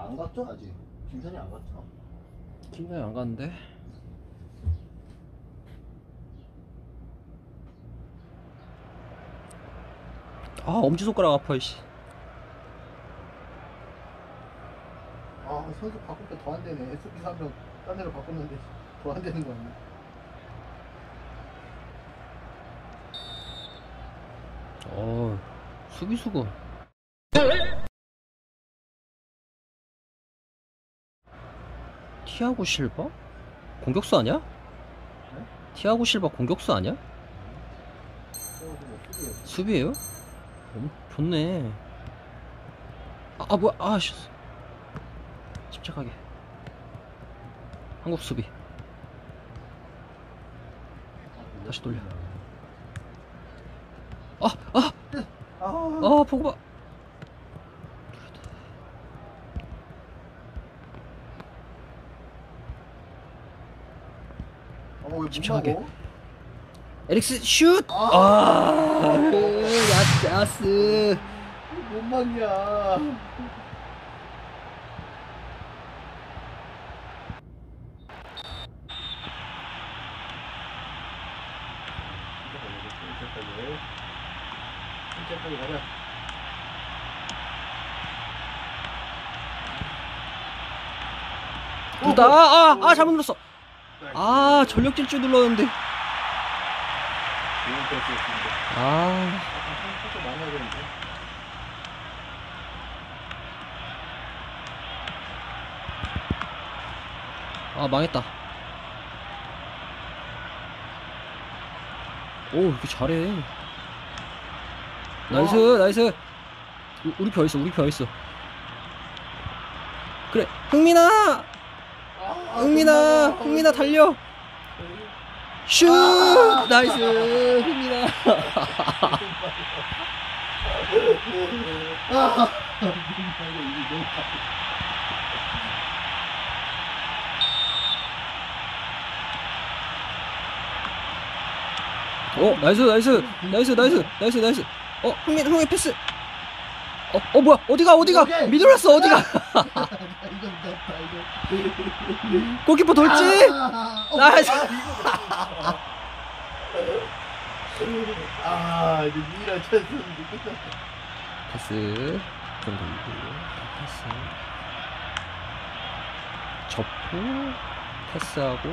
안 갔죠 아직? 김선이 안 갔죠? 김선이 안 갔는데? 아 엄지손가락 아파 씨. 아 선수 바꿀 때 더 안 되네. SP사 한명 딴 데로 바꿨는데 더 안 되는 거 아니야? 수비수가 티아고 실바? 공격수 아니야? 네? 티아고 실바 공격수 아니야? 수비예요? 좋네. 뭐야? 씨. 침착하게. 한국 수비. 다시 돌려. 포그바. 침착하게. 에릭스 슛! 야스. 못 막냐. 빨리 가자. 잘못 눌렀어. 전력 질주 눌렀는데. 좋은 패스였습니다. 패스 많이 해야 되는데. 망했다. 이렇게 잘해. 나이스. 우리 펴 있어. 그래, 흥민아 달려. 슛! 나이스, 흥민아. 나이스. 흥민 패스. 뭐야? 어디가? 미들었어, 어디가? 골키퍼 돌지? 나이스. 이제 유일한 찬스인데 끝났다. 패스. 좀 돌리고. 패스. 접고. 패스하고.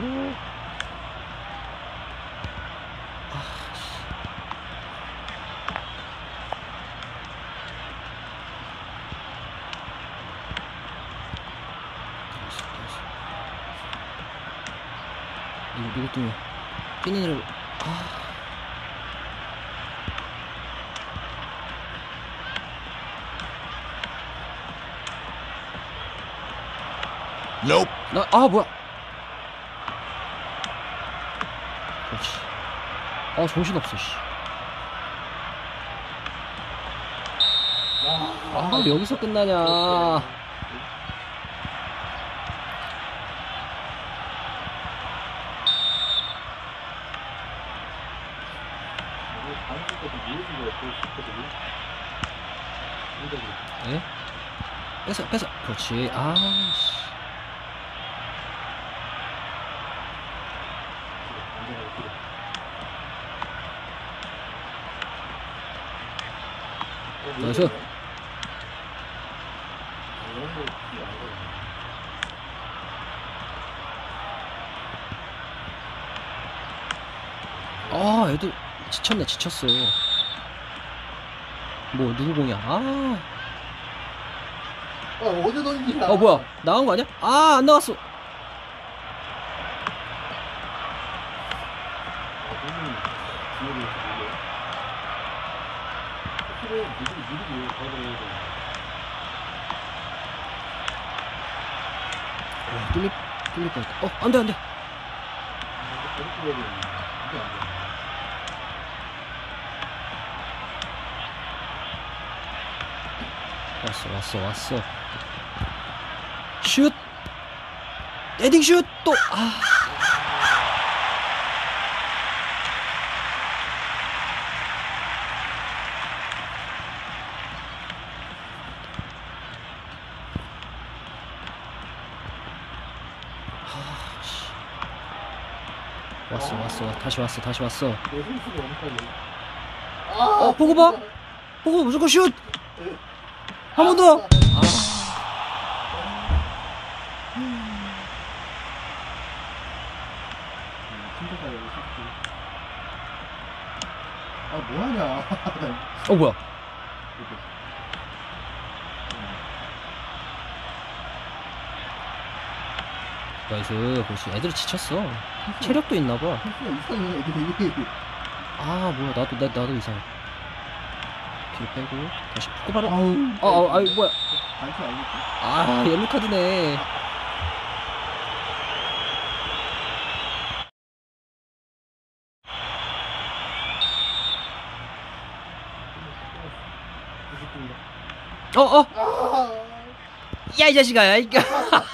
누구 뚱이야? 삐니를 뭐야? 그렇지. 정신없어 씨. 여기서 끝나냐? 예? 뺏어. 그렇지. 씨. 나이스. 애들 지쳤어. 누구 공이야? 어디 던지냐? 뭐야? 나간 거 아니야? 안 나갔어. 뚫릴 뻔했다. 안 돼. 왔어. 슛! 헤딩 슛! 또! 왔어. 다시 왔어. 내 선수가 엉클려. 포그바 무조건 슛! 한 번 더! 뭐하냐. 뭐야. 나이스. 그렇지. 애들이 지쳤어. 체력도 있나봐. 이상해, 애들이. 뭐야. 나도 이상해. 뒤로 빼고 다시 포그바를. 아우. 아이 뭐야. 알겠지. 옐로 카드네. 야, 이 자식아, 야, 이거.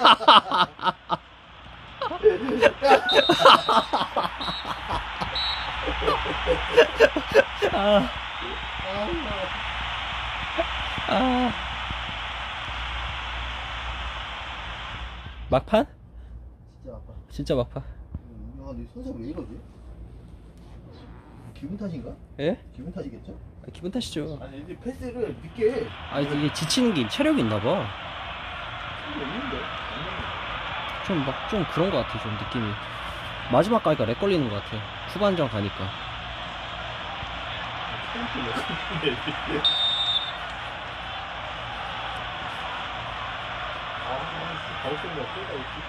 막판? 진짜 아파. 진짜 막판. 내 손잡이 왜 이러지? 기분 탓인가? 예? 기분 탓이겠죠? 기분 탓이죠. 아니, 근데 패스를 늦게 해. 이게 지치는 게 체력이 있나봐. 없는데? 좀 그런 것 같아, 좀 느낌이. 마지막 가니까 렉 걸리는 것 같아. 후반전 가니까. 바로 쏜다. 쏜다, 있지.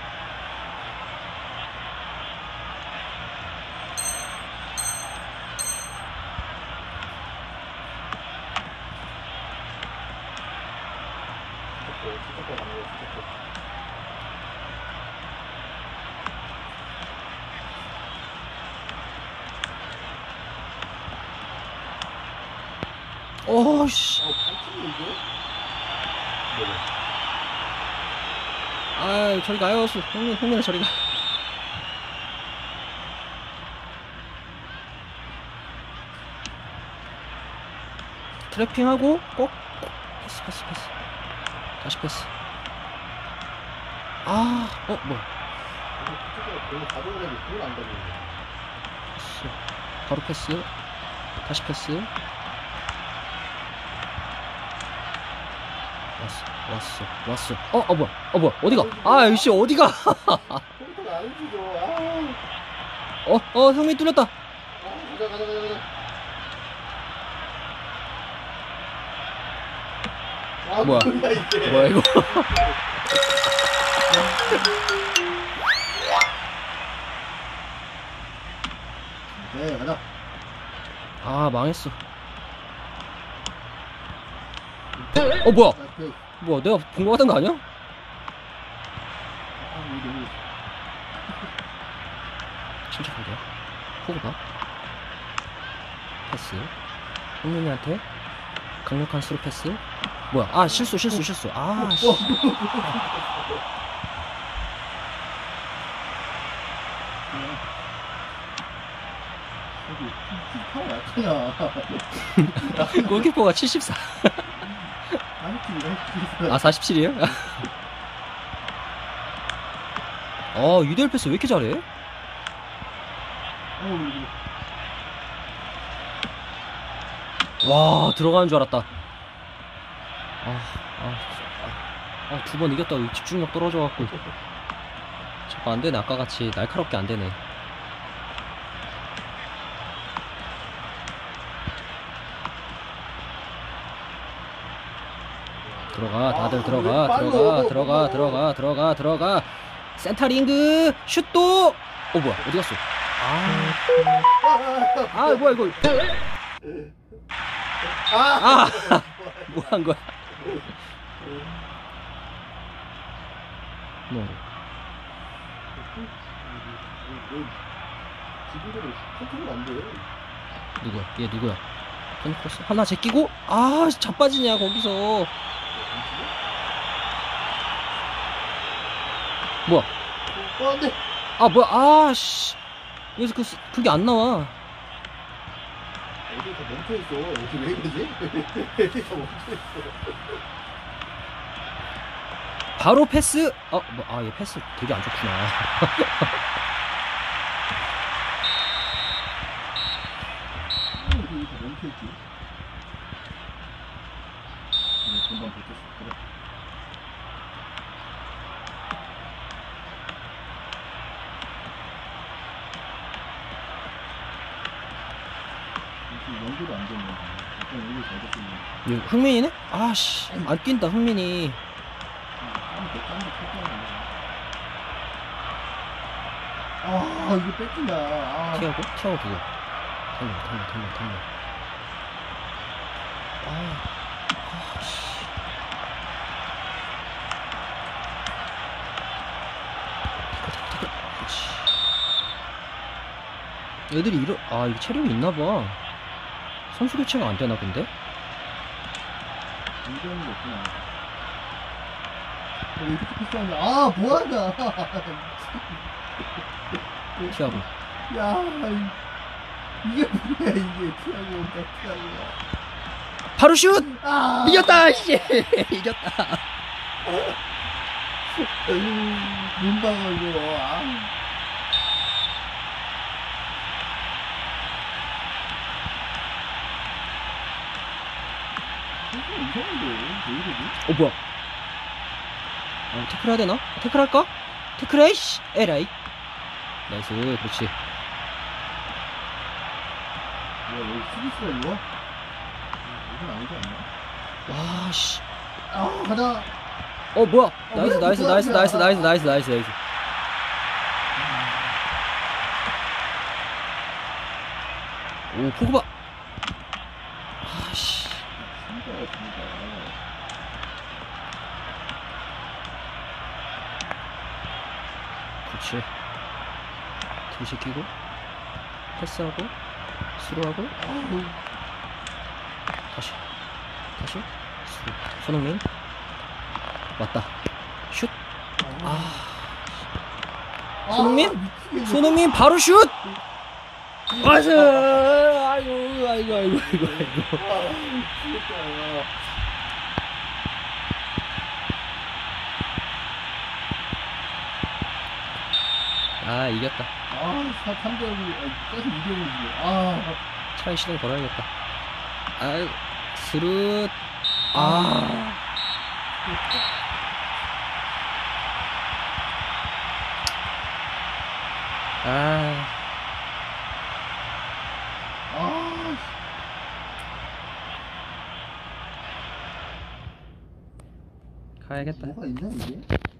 오씨. 저리 가요. 형님 저리 가. 트래핑하고 꼭 패스. 다시 패스. 뭐야. 패스. 바로 패스. 다시 패스. 왔어. 뭐야. 어디가? 이씨, 어디가? 형님 뚫렸다. 가자. 뭐야 이거? 네, 가자. 망했어. 뭐야, 내가 본 거 같은 거 아니야? 침착하게. 포그바 패스. 형님한테 강력한 스루 패스. 뭐야? 실수. 씨. 골키퍼가 74. 47이에요? 유대열 패스 왜 이렇게 잘해? 와, 들어가는 줄 알았다. 두 번 이겼다고 집중력 떨어져갖고. 자꾸 안 되네. 아까같이 날카롭게 안 되네. 다들 들어가. 센터링그 슛도. 뭐야, 어디 갔어? 뭐야 이거. 뭐 한 거야? 누구야? 얘 누구야? 펜코스 하나 제끼고. 자빠지냐 거기서. 뭐야? 안돼. 뭐야? 씨. 여기서 그게 안 나와. 애들 다 멈춰있어. 여기 왜 그러지? 애들 다 멈춰있어. 바로 패스. 얘 패스 되게 안 좋구나. 왼쪽이. 전반 붙었어. 그래. 연구도 안 되는 거야. 약간 연구 잘 됐으면. 이거 흥민이네? 아씨 안 뛴다 흥민이. 아 이거 뺏긴다. 아. 티하고 누구? 달려. 아씨. 태클. 그렇지. 애들이 이거 체력이 있나봐. 선수 교체가 안 되나 본데? 운전이 없구나. 왜 이렇게 패스하냐? 아 뭐하냐? 티하고. 야 이게 뭐야 이게 피하고 피하고. 바로 슛! 아 이겼다 씨. 이겼다. 문방어 이거. 아. 이상한데 왜 이러지? 뭐야? 태클 해야 되나? 태클 할까? 태클 해, 씨! 에라이. 나이스, 그렇지. 뭐야 여기 수비수가 이거? 이건 아니지 않나? 와, 씨. 아 가자. 뭐야? 나이스. 오, 포그바. 씨. 진짜. 그렇지. 등시키고, 패스하고, 스루하고, 다시, 스루. 손흥민. 왔다. 슛. 손흥민? 미치겠네. 손흥민 바로 슛! 나이스! 아이고. 이겼다. 3대0이 계속 이겨야지. 차에 시동 걸어야겠다. 스룻. 가야겠다. 뭐가 있나 이게?